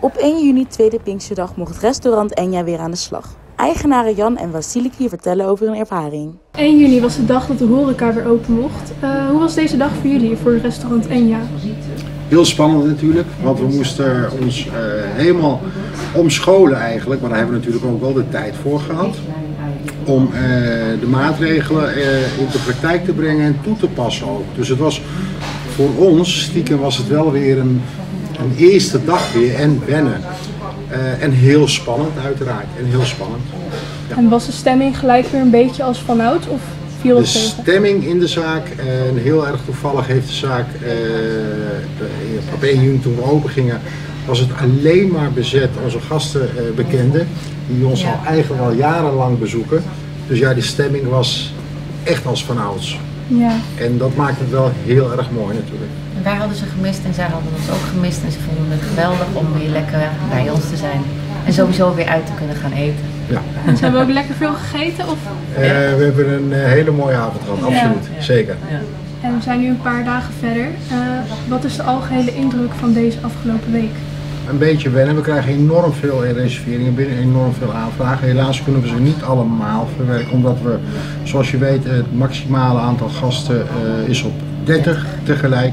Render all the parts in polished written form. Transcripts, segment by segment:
Op 1 juni, tweede Pinksterdag, mocht restaurant Enya weer aan de slag. Eigenaren Jan en Vasiliki vertellen over hun ervaring. 1 juni was de dag dat de horeca weer open mocht. Hoe was deze dag voor jullie, voor restaurant Enya? Heel spannend natuurlijk, want we moesten ons helemaal omscholen eigenlijk. Maar daar hebben we natuurlijk ook wel de tijd voor gehad. Om de maatregelen in de praktijk te brengen en toe te passen ook. Dus het was voor ons, stiekem was het wel weer een eerste dag weer en wennen. En heel spannend uiteraard, en heel spannend. Ja. En was de stemming gelijk weer een beetje als vanouds of viel het De tegen? stemming in de zaak, en heel erg toevallig heeft de zaak op 1 juni toen we open gingen, was het alleen maar bezet, onze gasten bekenden, die ons al eigenlijk al jarenlang bezoeken. Dus ja, die stemming was echt als vanouds. Ja. En dat maakt het wel heel erg mooi natuurlijk. Wij hadden ze gemist en zij hadden ons ook gemist en ze vonden het geweldig om weer lekker bij ons te zijn. En sowieso weer uit te kunnen gaan eten. Ja. En ze hebben ook lekker veel gegeten? Of? We hebben een hele mooie avond gehad, absoluut, zeker. Ja. En we zijn nu een paar dagen verder. Wat is de algehele indruk van deze afgelopen week? Een beetje wennen. We krijgen enorm veel reserveringen binnen, enorm veel aanvragen. Helaas kunnen we ze niet allemaal verwerken, omdat we, zoals je weet, het maximale aantal gasten is op 30 tegelijk.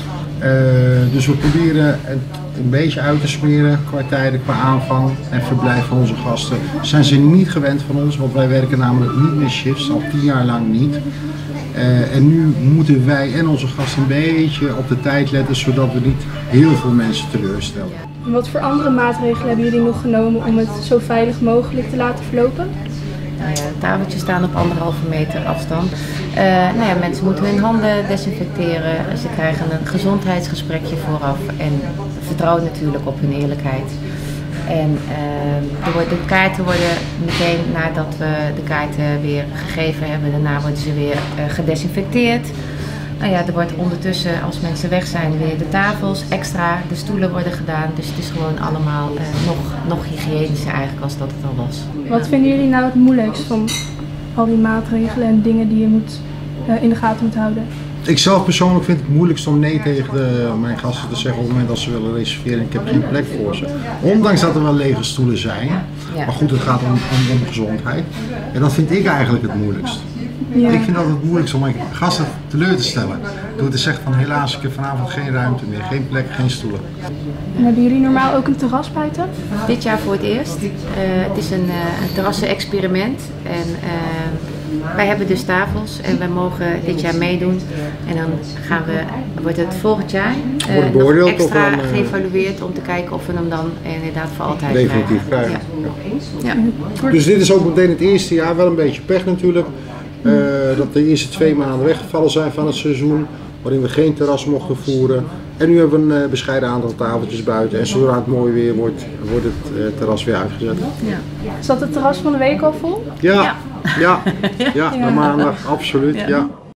Dus we proberen het een beetje uit te smeren qua tijden, qua aanvang en verblijf van onze gasten. Zijn ze niet gewend van ons, want wij werken namelijk niet met shifts, al 10 jaar lang niet. En nu moeten wij en onze gasten een beetje op de tijd letten, zodat we niet heel veel mensen teleurstellen. En wat voor andere maatregelen hebben jullie nog genomen om het zo veilig mogelijk te laten verlopen? Nou ja, de tafeltjes staan op 1,5 meter afstand. Mensen moeten hun handen desinfecteren. Ze krijgen een gezondheidsgesprekje vooraf en vertrouwen natuurlijk op hun eerlijkheid. En de kaarten worden meteen nadat we de kaarten weer gegeven hebben, daarna worden ze weer gedesinfecteerd. Nou ja, er wordt ondertussen, als mensen weg zijn, weer de tafels extra, de stoelen worden gedaan. Dus het is gewoon allemaal nog hygiënischer eigenlijk als dat het al was. Wat vinden jullie nou het moeilijkst van al die maatregelen en dingen die je in de gaten moet houden? Ik zelf persoonlijk vind het moeilijkst om nee tegen mijn gasten te zeggen op het moment dat ze willen reserveren. Ik heb geen plek voor ze. Ondanks dat er wel lege stoelen zijn. Ja. Maar goed, het gaat om gezondheid. En dat vind ik eigenlijk het moeilijkst. Ja. Ik vind dat het moeilijkst om mijn gasten teleur te stellen. Door te zeggen van helaas, ik heb vanavond geen ruimte meer, geen plek, geen stoelen. En hebben jullie normaal ook een terras buiten? Dit jaar voor het eerst. Het is een terrassen-experiment. En wij hebben dus tafels en wij mogen dit jaar meedoen. En dan wordt het volgend jaar nog extra geëvalueerd om te kijken of we hem dan inderdaad voor altijd definitief krijgen. Ja. Ja. Dus dit is ook meteen het eerste jaar, wel een beetje pech natuurlijk. Dat de eerste 2 maanden weggevallen zijn van het seizoen, waarin we geen terras mochten voeren. En nu hebben we een bescheiden aantal tafeltjes buiten en zodra het mooi weer wordt, wordt het terras weer uitgezet. Ja. Zat het terras van de week al vol? Ja, de maandag, absoluut. Ja.